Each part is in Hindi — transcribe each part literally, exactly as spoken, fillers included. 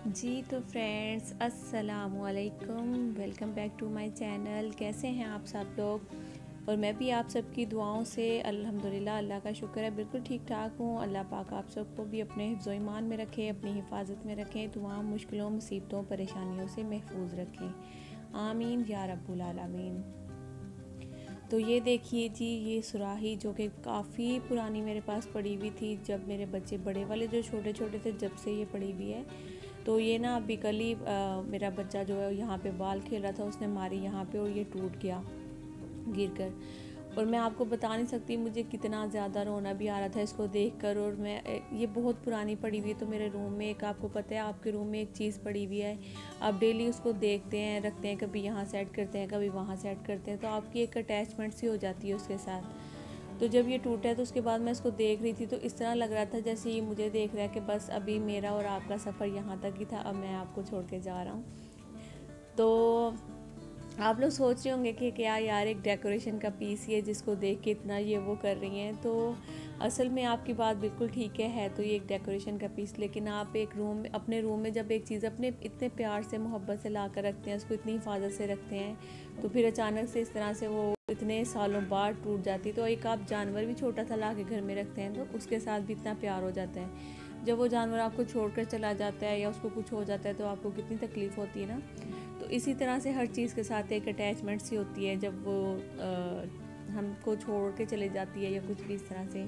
जी तो फ्रेंड्स अस्सलामुअलैकुम, welcome back to my channel. कैसे हैं आप सब लोग? और मैं भी आप सबकी दुआओं से अल्हम्दुलिल्लाह, अल्लाह का शुक्र है, बिल्कुल ठीक ठाक हूँ। अल्लाह पाक आप सबको भी अपने हिफ्ज़ ईमान में रखे, अपनी हिफाजत में रखें, तमाम मुश्किलों, मुसीबतों, परेशानियों से महफूज रखें। आमीन या रब्बुल आलमीन। तो ये देखिए जी, ये सुराही जो कि काफ़ी पुरानी मेरे पास पड़ी हुई थी, जब मेरे बच्चे बड़े वाले जो छोटे छोटे थे जब से ये पड़ी हुई है। तो ये ना अभी कल ही मेरा बच्चा जो है यहाँ पे बाल खेल रहा था, उसने मारी यहाँ पे और ये टूट गया गिरकर। और मैं आपको बता नहीं सकती मुझे कितना ज़्यादा रोना भी आ रहा था इसको देखकर। और मैं ये बहुत पुरानी पड़ी हुई है, तो मेरे रूम में एक, आपको पता है आपके रूम में एक चीज़ पड़ी हुई है, आप डेली उसको देखते हैं, रखते हैं, कभी यहाँ सेट करते हैं, कभी वहाँ सेट करते हैं, तो आपकी एक अटैचमेंट सी हो जाती है उसके साथ। तो जब ये टूटा है तो उसके बाद मैं इसको देख रही थी, तो इस तरह लग रहा था जैसे ये मुझे देख रहा है कि बस अभी मेरा और आपका सफ़र यहाँ तक ही था, अब मैं आपको छोड़ के जा रहा हूँ। तो आप लोग सोच रहे होंगे कि क्या यार एक डेकोरेशन का पीस ही है जिसको देख के इतना ये वो कर रही हैं। तो असल में आपकी बात बिल्कुल ठीक है है तो ये एक डेकोरेशन का पीस, लेकिन आप एक रूम में, अपने रूम में जब एक चीज़ अपने इतने प्यार से मोहब्बत से ला कर रखते हैं, उसको इतनी हिफाजत से रखते हैं, तो फिर अचानक से इस तरह से वो इतने सालों बाद टूट जाती। तो एक आप जानवर भी छोटा सा ला के घर में रखते हैं तो उसके साथ भी इतना प्यार हो जाता है। जब वो जानवर आपको छोड़कर चला जाता है या उसको कुछ हो जाता है तो आपको कितनी तकलीफ़ होती है ना। तो इसी तरह से हर चीज़ के साथ एक अटैचमेंट सी होती है जब वो आ, हमको छोड़ के चले जाती है या कुछ भी इस तरह से।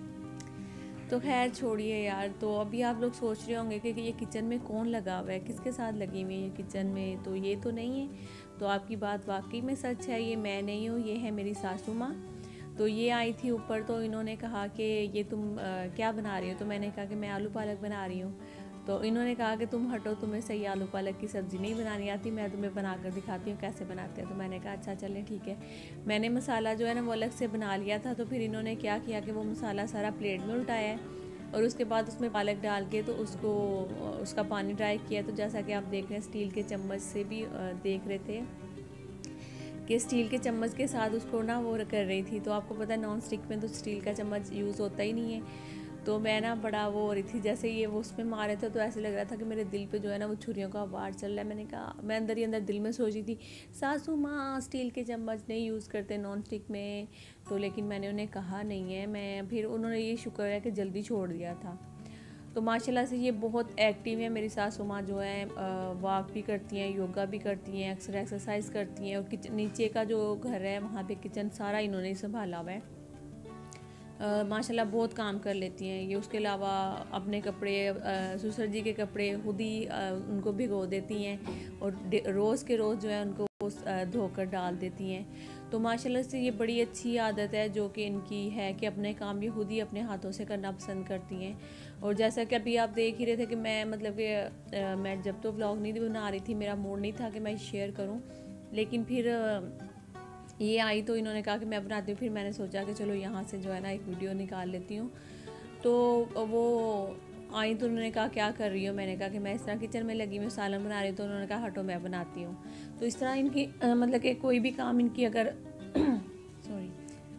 तो खैर छोड़िए यार। तो अभी आप लोग सोच रहे होंगे कि ये किचन में कौन लगा हुआ है, किसके साथ लगी हुई है ये किचन में, तो ये तो नहीं है। तो आपकी बात वाकई में सच है, ये मैं नहीं हूँ, ये है मेरी सासू माँ। तो ये आई थी ऊपर, तो इन्होंने कहा कि ये तुम आ, क्या बना रही हो? तो मैंने कहा कि मैं आलू पालक बना रही हूँ। तो इन्होंने कहा कि तुम हटो, तुम्हें सही आलू पालक की सब्ज़ी नहीं बनानी आती, मैं तुम्हें बना कर दिखाती हूँ कैसे बनाते हैं। तो मैंने कहा अच्छा चलें ठीक है। मैंने मसाला जो है ना वो अलग से बना लिया था। तो फिर इन्होंने क्या किया कि वो मसाला सारा प्लेट में उल्टाया है और उसके बाद उसमें पालक डाल के तो उसको उसका पानी ड्राई किया। तो जैसा कि आप देख रहे हैं स्टील के चम्मच से भी देख रहे थे कि स्टील के चम्मच के साथ उसको ना वो कर रही थी। तो आपको पता है नॉन स्टिक में तो स्टील का चम्मच यूज़ होता ही नहीं है। तो मैं ना बड़ा वो हो रही थी, जैसे ये वो उसमें मारे थे तो ऐसे लग रहा था कि मेरे दिल पे जो है ना वो छुरियों का वार चल रहा है। मैंने कहा, मैं अंदर ही अंदर दिल में सोच रही थी सासू माँ स्टील के चम्मच नहीं यूज़ करते नॉन स्टिक में। तो लेकिन मैंने उन्हें कहा नहीं है, मैं फिर उन्होंने ये शुक्र है कि जल्दी छोड़ दिया था। तो माशाल्लाह से ये बहुत एक्टिव है मेरी सासू माँ जो है, वॉक भी करती हैं, योगा भी करती हैं, अक्सर एक्सरसाइज करती हैं। और किचन नीचे का जो घर है वहाँ पे किचन सारा इन्होंने संभाला हुआ है। माशाल्लाह बहुत काम कर लेती हैं ये। उसके अलावा अपने कपड़े, ससुर जी के कपड़े खुद ही उनको भिगो देती हैं और रोज़ के रोज़ जो है उनको धोकर डाल देती हैं। तो माशाल्लाह से ये बड़ी अच्छी आदत है जो कि इनकी है कि अपने काम ये खुद ही अपने हाथों से करना पसंद करती हैं। और जैसा कि अभी आप देख ही रहे थे कि मैं मतलब कि मैं जब तो व्लॉग नहीं बना रही थी, मेरा मूड नहीं था कि मैं शेयर करूं, लेकिन फिर ये आई तो इन्होंने कहा कि मैं बनाती हूँ। फिर मैंने सोचा कि चलो यहाँ से जो है ना एक वीडियो निकाल लेती हूँ। तो वो आई तो उन्होंने कहा क्या कर रही हो? मैंने कहा कि मैं इस तरह किचन में लगी हूँ, सालन बना रही हूँ। तो उन्होंने कहा हटो मैं बनाती हूँ। तो इस तरह इनकी आ, मतलब कि कोई भी काम इनकी अगर सॉरी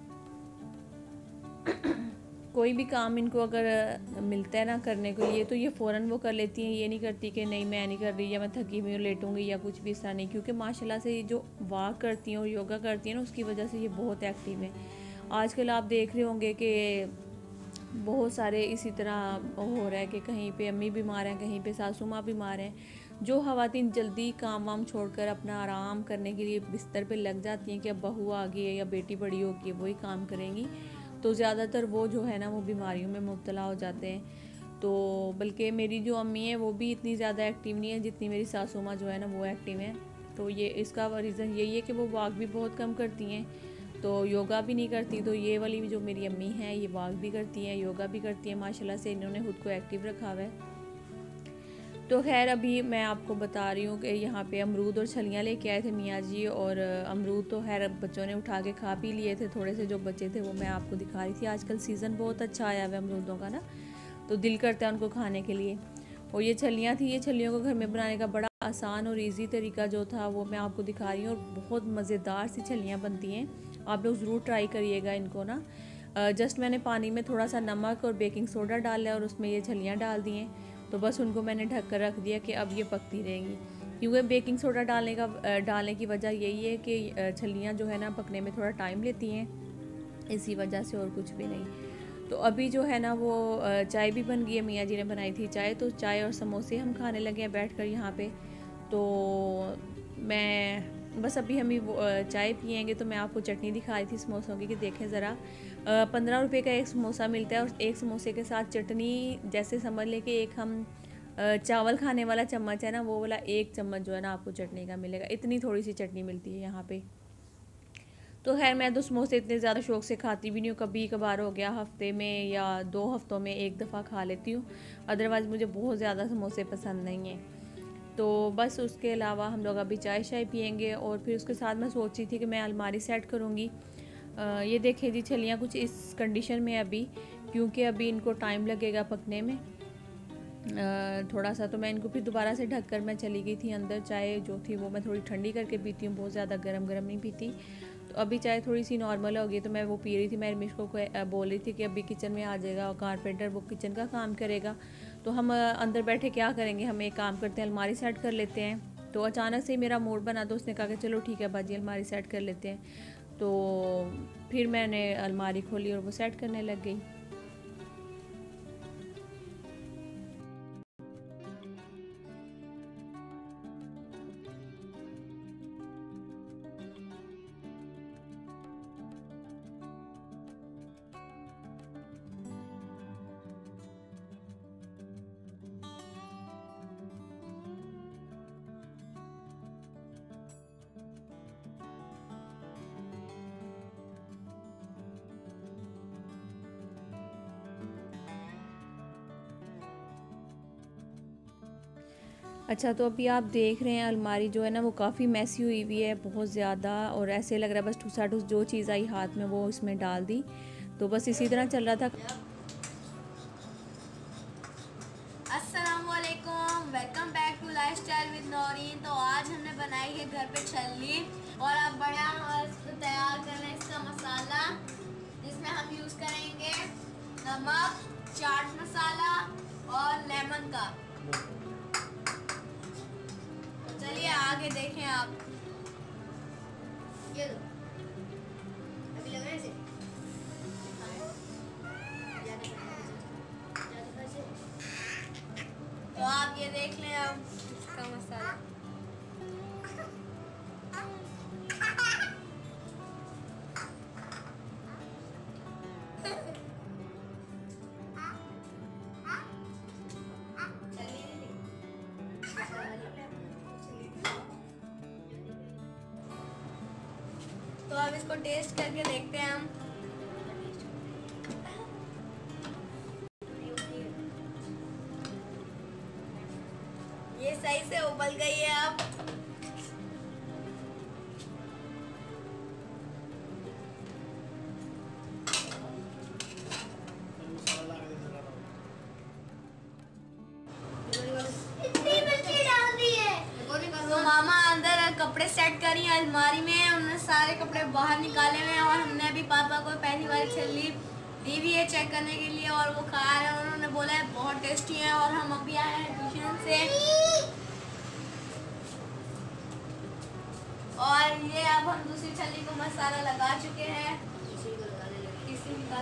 कोई भी काम इनको अगर मिलता है ना करने के लिए तो ये फ़ौरन वो कर लेती हैं। ये नहीं करती कि नहीं मैं नहीं कर रही या मैं थकी हुई हूँ लेटूंगी या कुछ भी इस तरह नहीं, क्योंकि माशाल्लाह से ये जो वॉक करती हैं और योगा करती हैं ना उसकी वजह से ये बहुत एक्टिव है। आजकल आप देख रहे होंगे कि बहुत सारे इसी तरह हो रहा है कि कहीं पे अम्मी बीमार हैं, कहीं पे सासू माँ बीमार हैं। जो ख़वातीन जल्दी काम वाम छोड़कर अपना आराम करने के लिए बिस्तर पे लग जाती हैं कि अब बहू आ गई है या बेटी बड़ी होगी वही काम करेंगी, तो ज़्यादातर वो जो है ना वो बीमारियों में मुब्तला हो जाते हैं। तो बल्कि मेरी जो अम्मी है वो भी इतनी ज़्यादा एक्टिव नहीं है जितनी मेरी सासू माँ जो है ना वो एक्टिव है। तो ये इसका रीज़न यही है कि वो वॉक भी बहुत कम करती हैं, तो योगा भी नहीं करती। तो ये वाली जो मेरी अम्मी हैं ये वॉक भी करती हैं, योगा भी करती हैं, माशाल्लाह से इन्होंने खुद को एक्टिव रखा हुआ है। तो खैर अभी मैं आपको बता रही हूँ कि यहाँ पे अमरूद और छलियाँ लेके आए थे मियाँ जी। और अमरूद तो खैर बच्चों ने उठा के खा पी लिए थे, थोड़े से जो बचे थे वो मैं आपको दिखा रही थी। आजकल सीज़न बहुत अच्छा आया हुआ है अमरूदों का ना, तो दिल करता है उनको खाने के लिए। और ये छलियाँ थी, ये छलियों को घर में बनाने का बड़ा आसान और ईजी तरीका जो था वो मैं आपको दिखा रही हूँ। और बहुत मज़ेदार सी छलियाँ बनती हैं, आप लोग ज़रूर ट्राई करिएगा इनको ना। जस्ट मैंने पानी में थोड़ा सा नमक और बेकिंग सोडा डाला और उसमें ये छलियाँ डाल दी हैं तो बस उनको मैंने ढक कर रख दिया कि अब ये पकती रहेंगी, क्योंकि बेकिंग सोडा डालने का डालने की वजह यही है कि छलियाँ जो है ना पकने में थोड़ा टाइम लेती हैं, इसी वजह से, और कुछ भी नहीं। तो अभी जो है ना वो चाय भी बन गई है, मियाँ जी ने बनाई थी चाय, तो चाय और समोसे हम खाने लगे हैं बैठ कर यहाँ पे। तो मैं बस अभी हम ही चाय पियेंगे, तो मैं आपको चटनी दिखा रही थी समोसों की कि देखें ज़रा, पंद्रह रुपये का एक समोसा मिलता है, और एक समोसे के साथ चटनी, जैसे समझ लें कि एक हम चावल खाने वाला चम्मच है ना, वो वाला एक चम्मच जो है ना आपको चटनी का मिलेगा, इतनी थोड़ी सी चटनी मिलती है यहाँ पे। तो खैर मैं तो समोसे इतने ज़्यादा शौक़ से खाती भी नहीं हूँ, कभी कभार हो गया हफ्ते में या दो हफ्तों में एक दफ़ा खा लेती हूँ, अदरवाइज़ मुझे बहुत ज़्यादा समोसे पसंद नहीं हैं। तो बस उसके अलावा हम लोग अभी चाय शाय पियेंगे, और फिर उसके साथ मैं सोच रही थी कि मैं अलमारी सेट करूँगी। ये देखें जी, छलियाँ कुछ इस कंडीशन में अभी, क्योंकि अभी इनको टाइम लगेगा पकने में थोड़ा सा। तो मैं इनको फिर दोबारा से ढक कर मैं चली गई थी अंदर। चाय जो थी वो मैं थोड़ी ठंडी करके पीती हूँ, बहुत ज़्यादा गर्म गर्म नहीं पीती। तो अभी चाय थोड़ी सी नॉर्मल हो गई, तो मैं वो पी रही थी। मैं मिश्को को बोल रही थी कि अभी किचन में आ जाएगा, और कारपेंटर वो किचन का काम करेगा, तो हम अंदर बैठे क्या करेंगे, हम एक काम करते हैं, अलमारी सेट कर लेते हैं। तो अचानक से मेरा मूड बना, तो उसने कहा कि चलो ठीक है बाजी, अलमारी सेट कर लेते हैं। तो फिर मैंने अलमारी खोली और वो सेट करने लग गई। अच्छा, तो अभी आप देख रहे हैं अलमारी जो है ना वो काफ़ी मैसी हुई हुई है बहुत ज़्यादा, और ऐसे लग रहा है बस ठुसा ठुस जो चीज़ आई हाथ में वो इसमें डाल दी। तो बस इसी तरह चल रहा था। अस्सलाम वालेकुम, welcome back to lifestyle with Naureen. तो आज हमने बनाई है घर पे छल्ली, और अब बड़ा तैयार कर रहे हैं इसका मसाला, जिसमें हम यूज़ करेंगे नमक, चाट मसाला और लेमन का। चलिए आगे देखें आप। ये लो, अभी लग रहा है इसे। तो आप ये देख लें अब इसका मसाला। तो अब इसको टेस्ट करके देखते हैं हम। ये सही से उबल गई है अब। तो मामा अंदर कपड़े सेट करी अलमारी में, उन्होंने सारे कपड़े बाहर निकाले हुए हैं, और हमने अभी पापा को पहली बार छल्ली दी भी है चेक करने के लिए, और वो खा रहे हैं। उन्होंने बोला है बहुत टेस्टी है, और हम अभी आए हैं ट्यूशन से, और ये अब हम दूसरी छल्ली को मसाला लगा चुके हैं। इसी निकाल।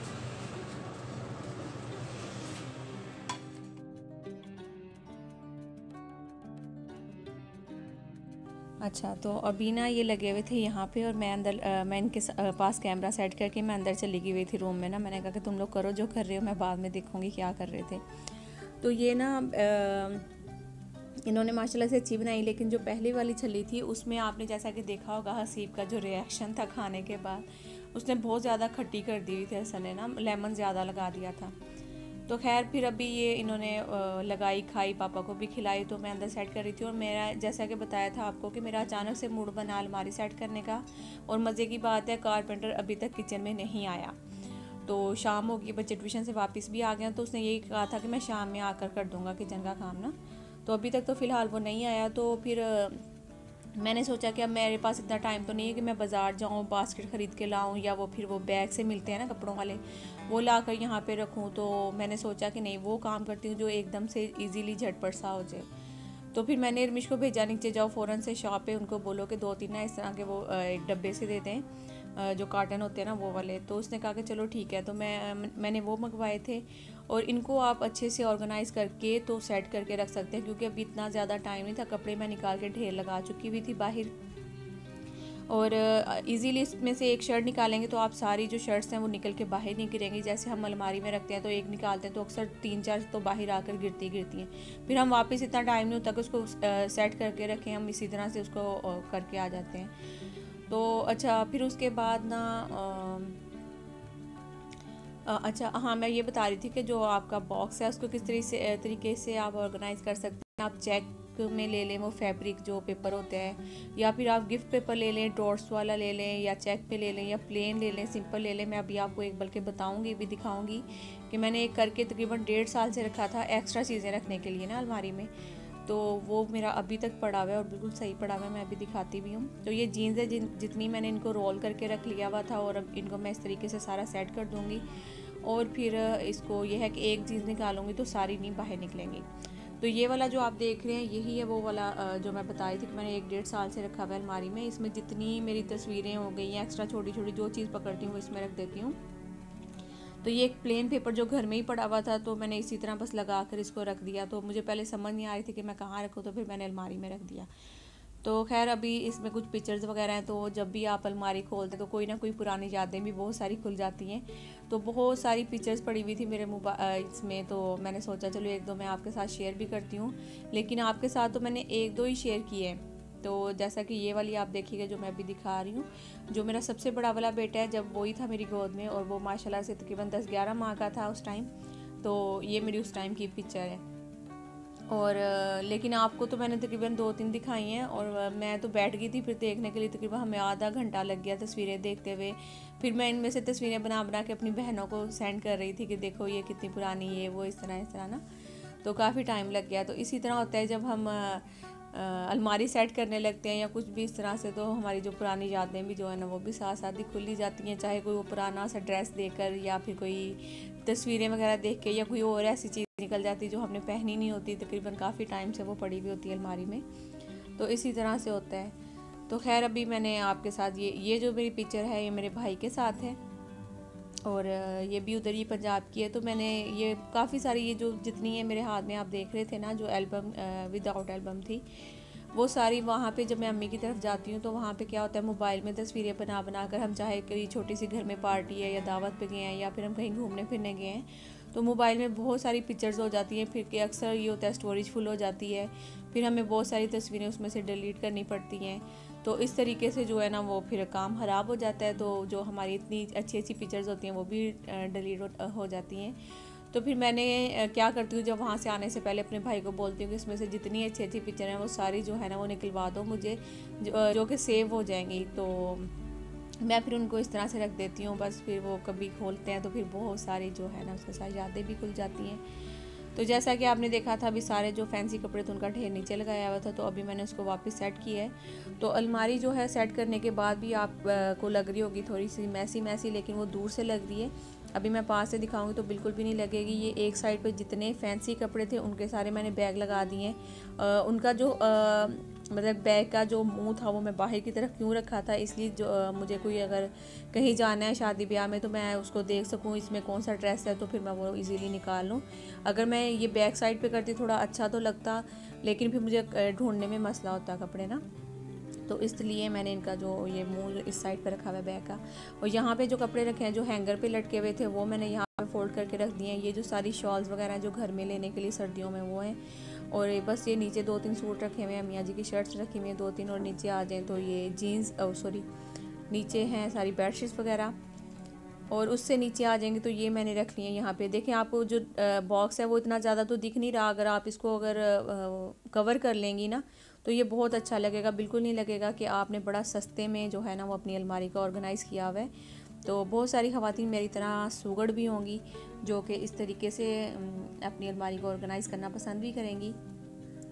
अच्छा, तो अभी ना ये लगे हुए थे यहाँ पे, और मैं अंदर आ, मैं इनके पास कैमरा सेट करके मैं अंदर चली गई हुई थी रूम में ना। मैंने कहा कि तुम लोग करो जो कर रहे हो, मैं बाद में देखूँगी क्या कर रहे थे। तो ये ना आ, इन्होंने माशाल्लाह से अच्छी बनाई, लेकिन जो पहली वाली छली थी उसमें आपने जैसा कि देखा होगा हसीब का जो रिएक्शन था खाने के बाद, उसने बहुत ज़्यादा खट्टी कर दी हुई थी हसन ने ना, लेमन ज़्यादा लगा दिया था। तो खैर फिर अभी ये इन्होंने लगाई, खाई, पापा को भी खिलाई। तो मैं अंदर सेट कर रही थी, और मेरा जैसा कि बताया था आपको कि मेरा अचानक से मूड बना अलमारी सेट करने का। और मज़े की बात है कारपेंटर अभी तक किचन में नहीं आया। तो शाम होगी, बच्चे ट्यूशन से वापस भी आ गए, तो उसने यही कहा था कि मैं शाम में आकर कर दूँगा किचन का काम ना। तो अभी तक तो फ़िलहाल वो नहीं आया। तो फिर मैंने सोचा कि अब मेरे पास इतना टाइम तो नहीं है कि मैं बाज़ार जाऊँ, बास्केट ख़रीद के लाऊँ, या वो फिर वो बैग से मिलते हैं ना कपड़ों वाले, वो ला कर यहाँ पे रखूँ। तो मैंने सोचा कि नहीं, वो काम करती हूँ जो एकदम से इजीली झटपट सा हो जाए। तो फिर मैंने इरमिश को भेजा, नीचे जाओ फ़ौरन से शॉप पे, उनको बोलो कि दो तीन ना इस तरह के वो एक डब्बे से देते हैं जो कार्टन होते हैं ना वो वाले। तो उसने कहा कि चलो ठीक है। तो मैं मैंने वो मंगवाए थे, और इनको आप अच्छे से ऑर्गेनाइज़ करके तो सेट करके रख सकते हैं, क्योंकि अभी इतना ज़्यादा टाइम नहीं था। कपड़े मैं निकाल के ढेर लगा चुकी हुई थी बाहर, और इजीली इसमें से एक शर्ट निकालेंगे तो आप सारी जो शर्ट्स हैं वो निकल के बाहर नहीं गिरेंगी। जैसे हम अलमारी में रखते हैं तो एक निकालते हैं तो अक्सर तीन चार तो बाहर आकर गिरती गिरती हैं, फिर हम वापस इतना टाइम नहीं होता कि उसको सेट करके रखें, हम इसी तरह से उसको करके आ जाते हैं। तो अच्छा, फिर उसके बाद ना अच्छा हाँ, मैं ये बता रही थी कि जो आपका बॉक्स है उसको किस तरीके से तरीके से आप ऑर्गेनाइज़ कर सकते हैं। आप चेक में ले लें वो फैब्रिक जो पेपर होता है, या फिर आप गिफ्ट पेपर ले लें, डॉट्स वाला ले लें, या चेक पे ले लें, या प्लेन ले लें, सिंपल ले लें। मैं अभी आपको एक बल्कि बताऊंगी भी, दिखाऊंगी कि मैंने एक करके तकरीबन डेढ़ साल से रखा था एक्स्ट्रा चीज़ें रखने के लिए ना अलमारी में। तो वो मेरा अभी तक पड़ा हुआ है और बिल्कुल सही पड़ा हुआ है, मैं अभी दिखाती भी हूँ। तो ये जीन्स है, जिन जितनी मैंने इनको रोल करके रख लिया हुआ था, और अब इनको मैं इस तरीके से सारा सेट कर दूँगी। और फिर इसको यह है कि एक जीन्स निकालूंगी तो सारी नहीं बाहर निकलेंगी। तो ये वाला जो आप देख रहे हैं यही है वो वाला जो मैं बताई थी कि मैंने एक डेढ़ साल से रखा हुआ है अलमारी में। इसमें जितनी मेरी तस्वीरें हो गई हैं, एक्स्ट्रा छोटी छोटी जो चीज़ पकड़ती हूँ वो इसमें रख देती हूँ। तो ये एक प्लेन पेपर जो घर में ही पड़ा हुआ था, तो मैंने इसी तरह बस लगा कर इसको रख दिया। तो मुझे पहले समझ नहीं आ रही थी कि मैं कहाँ रखूँ, तो फिर मैंने अलमारी में रख दिया। तो खैर अभी इसमें कुछ पिक्चर्स वगैरह हैं, तो जब भी आप अलमारी खोलते तो कोई ना कोई पुरानी यादें भी बहुत सारी खुल जाती हैं। तो बहुत सारी पिक्चर्स पड़ी हुई थी मेरे मोबाइल इसमें, तो मैंने सोचा चलो एक दो मैं आपके साथ शेयर भी करती हूँ। लेकिन आपके साथ तो मैंने एक दो ही शेयर किए हैं। तो जैसा कि ये वाली आप देखिएगा जो मैं अभी दिखा रही हूँ, जो मेरा सबसे बड़ा वाला बेटा है, जब वही था मेरी गोद में, और वो माशाल्लाह से तकरीबन दस ग्यारह माह का था उस टाइम। तो ये मेरी उस टाइम की पिक्चर है। और लेकिन आपको तो मैंने तकरीबन दो तीन दिखाई हैं, और मैं तो बैठ गई थी फिर देखने के लिए। तकरीबन हमें आधा घंटा लग गया तस्वीरें देखते हुए। फिर मैं इनमें से तस्वीरें बना बना के अपनी बहनों को सेंड कर रही थी कि देखो ये कितनी पुरानी है, वो इस तरह इस तरह ना। तो काफ़ी टाइम लग गया। तो इसी तरह होता है जब हम अलमारी सेट करने लगते हैं या कुछ भी इस तरह से, तो हमारी जो पुरानी यादें भी जो है ना वो भी साथ साथ ही खुली जाती हैं। चाहे कोई वो पुराना सा ड्रेस देकर, या फिर कोई तस्वीरें वगैरह देख के, या कोई और ऐसी चीज़ निकल जाती जो हमने पहनी नहीं होती, तकरीबन काफ़ी टाइम से वो पड़ी हुई होती है अलमारी में। तो इसी तरह से होता है। तो खैर अभी मैंने आपके साथ ये ये जो मेरी पिक्चर है ये मेरे भाई के साथ है, और ये भी उधर ही पंजाब की है। तो मैंने ये काफ़ी सारी ये जो जितनी है मेरे हाथ में आप देख रहे थे ना, जो एल्बम विदाउट एल्बम थी, वो सारी वहाँ पे जब मैं अम्मी की तरफ जाती हूँ तो वहाँ पे क्या होता है, मोबाइल में तस्वीरें बना बना कर हम, चाहे कोई छोटी सी घर में पार्टी है या दावत पे गए हैं या फिर हम कहीं घूमने फिरने गए हैं, तो मोबाइल में बहुत सारी पिक्चर्स हो जाती हैं। फिर के अक्सर ये होता है स्टोरेज फुल हो जाती है, फिर हमें बहुत सारी तस्वीरें उसमें से डिलीट करनी पड़ती हैं। तो इस तरीके से जो है ना वो फिर काम ख़राब हो जाता है। तो जो हमारी इतनी अच्छी अच्छी पिक्चर्स होती हैं वो भी डिलीट हो जाती हैं। तो फिर मैंने क्या करती हूँ, जब वहाँ से आने से पहले अपने भाई को बोलती हूँ कि इसमें से जितनी अच्छी अच्छी पिक्चर हैं वो सारी जो है ना वो निकलवा दो मुझे, जो, जो कि सेव हो जाएंगी। तो मैं फिर उनको इस तरह से रख देती हूँ। बस फिर वो कभी खोलते हैं तो फिर बहुत सारी जो है ना उसके साथ यादें भी खुल जाती हैं। तो जैसा कि आपने देखा था अभी सारे जो फैंसी कपड़े थे उनका ढेर नीचे लगाया हुआ था, तो अभी मैंने उसको वापस सेट किया है। तो अलमारी जो है सेट करने के बाद भी आपको लग रही होगी थोड़ी सी मैसी मैसी, लेकिन वो दूर से लग रही है। अभी मैं पास से दिखाऊंगी तो बिल्कुल भी नहीं लगेगी। ये एक साइड पे जितने फैंसी कपड़े थे उनके सारे मैंने बैग लगा दिए हैं। उनका जो आ, मतलब बैग का जो मुंह था वो मैं बाहर की तरफ क्यों रखा था, इसलिए जो आ, मुझे कोई अगर कहीं जाना है शादी ब्याह में तो मैं उसको देख सकूं इसमें कौन सा ड्रेस है, तो फिर मैं वो इजीली निकाल लूँ। अगर मैं ये बैक साइड पे करती थोड़ा अच्छा तो लगता, लेकिन फिर मुझे ढूंढने में मसला होता कपड़े ना। तो इसलिए मैंने इनका जो ये मुंह इस साइड पर रखा हुआ है बैग का। और यहाँ पे जो कपड़े रखे हैं जो हैंगर पे लटके हुए थे वो मैंने यहाँ पे फोल्ड करके रख दिए हैं। ये जो सारी शॉल्स वगैरह जो घर में लेने के लिए सर्दियों में वो हैं। और बस ये नीचे दो तीन सूट रखे हुए हैं, मियाँ जी की शर्ट्स रखी हुई हैं दो तीन, और नीचे आ जाएँ तो ये जीन्स और सॉरी नीचे हैं सारी बेडशीट्स वगैरह, और उससे नीचे आ जाएंगे तो ये मैंने रख लिए हैं यहाँ पे। देखें आपको जो बॉक्स है वो इतना ज़्यादा तो दिख नहीं रहा, अगर आप इसको अगर कवर कर लेंगी ना तो ये बहुत अच्छा लगेगा। बिल्कुल नहीं लगेगा कि आपने बड़ा सस्ते में जो है ना वो अपनी अलमारी का ऑर्गेनाइज़ किया हुआ है। तो बहुत सारी ख़वातीन मेरी तरह सुगड़ भी होंगी जो कि इस तरीके से अपनी अलमारी को ऑर्गेनाइज़ करना पसंद भी करेंगी।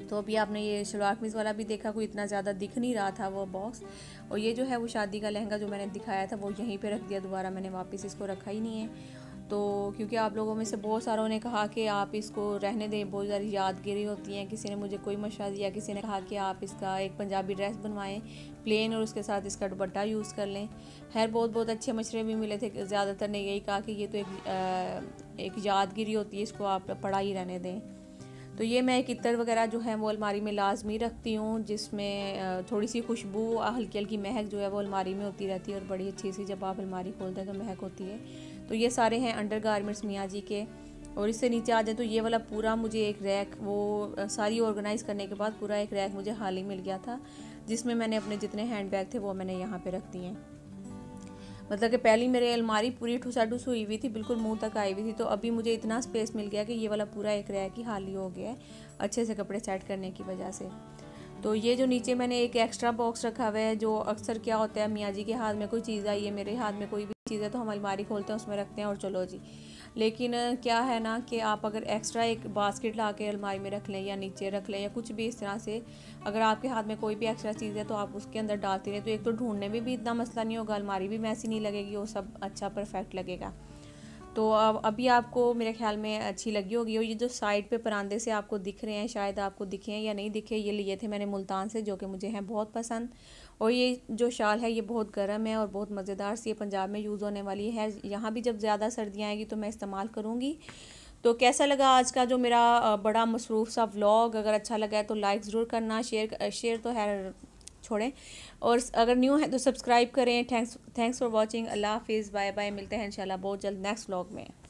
तो अभी आपने ये शलवार कमीज़ वाला भी देखा, कोई इतना ज़्यादा दिख नहीं रहा था वो बॉक्स। और ये जो है वो शादी का लहंगा जो मैंने दिखाया था वो यहीं पे रख दिया, दोबारा मैंने वापस इसको रखा ही नहीं है। तो क्योंकि आप लोगों में से बहुत सारों ने कहा कि आप इसको रहने दें, बहुत सारी यादगिरी होती हैं। किसी ने मुझे कोई मशवरा दिया, किसी ने कहा कि आप इसका एक पंजाबी ड्रेस बनवाएं प्लेन और उसके साथ इसका दुपट्टा यूज़ कर लें। खैर बहुत बहुत अच्छे मशवरे भी मिले थे। ज़्यादातर ने यही कहा कि ये तो एक एक यादगिरी होती है, इसको आप पड़ा ही रहने दें। तो ये मैं एक इत्र वगैरह जो है वो अलमारी में लाजमी रखती हूँ, जिसमें थोड़ी सी खुशबू, हल्की हल्की महक जो है वो अलमारी में होती रहती है और बड़ी अच्छी सी जब आप अलमारी खोलते हैं तो महक होती है। तो ये सारे हैं अंडर गारमेंट्स मियाँ जी के। और इससे नीचे आ जाए तो ये वाला पूरा मुझे एक रैक, वो सारी ऑर्गेनाइज़ करने के बाद पूरा एक रैक मुझे हाल ही मिल गया था, जिसमें मैंने अपने जितने हैंड बैग थे वो मैंने यहाँ पर रख दिए हैं। मतलब कि पहली मेरी अलमारी पूरी ठुसा ठुस हुई हुई थी, बिल्कुल मुंह तक आई हुई थी। तो अभी मुझे इतना स्पेस मिल गया कि ये वाला पूरा एक रैक ही खाली हो गया है अच्छे से कपड़े सेट करने की वजह से। तो ये जो नीचे मैंने एक एक्स्ट्रा बॉक्स रखा हुआ है, जो अक्सर क्या होता है मियाँ जी के हाथ में कोई चीज़ आई है, मेरे हाथ में कोई भी चीज़ है, तो हम अलमारी खोलते हैं उसमें रखते हैं और चलो जी। लेकिन क्या है ना कि आप अगर एक्स्ट्रा एक बास्केट ला के अलमारी में रख लें या नीचे रख लें या कुछ भी इस तरह से, अगर आपके हाथ में कोई भी एक्स्ट्रा चीज़ है तो आप उसके अंदर डालती रहें, तो एक तो ढूंढने में भी इतना मसला नहीं होगा, अलमारी भी मैसी नहीं लगेगी, वो सब अच्छा परफेक्ट लगेगा। तो अब अभी आपको मेरे ख्याल में अच्छी लगी होगी। और ये जो साइड पे परांदे से आपको दिख रहे हैं, शायद आपको दिखे हैं या नहीं दिखे, ये लिए थे मैंने मुल्तान से, जो कि मुझे हैं बहुत पसंद। और ये जो शाल है ये बहुत गर्म है और बहुत मज़ेदार सी, ये पंजाब में यूज़ होने वाली है। यहाँ भी जब ज़्यादा सर्दियाँ आएगी तो मैं इस्तेमाल करूँगी। तो कैसा लगा आज का जो मेरा बड़ा मसरूफ़ सा व्लॉग? अगर अच्छा लगा है तो लाइक ज़रूर करना, शेयर शेयर तो है छोड़ें, और अगर न्यू है तो सब्सक्राइब करें। Thanks thanks for watching. अल्लाह हाफिज़, बाय बाय। मिलते हैं इंशाल्लाह बहुत जल्द नेक्स्ट व्लॉग में।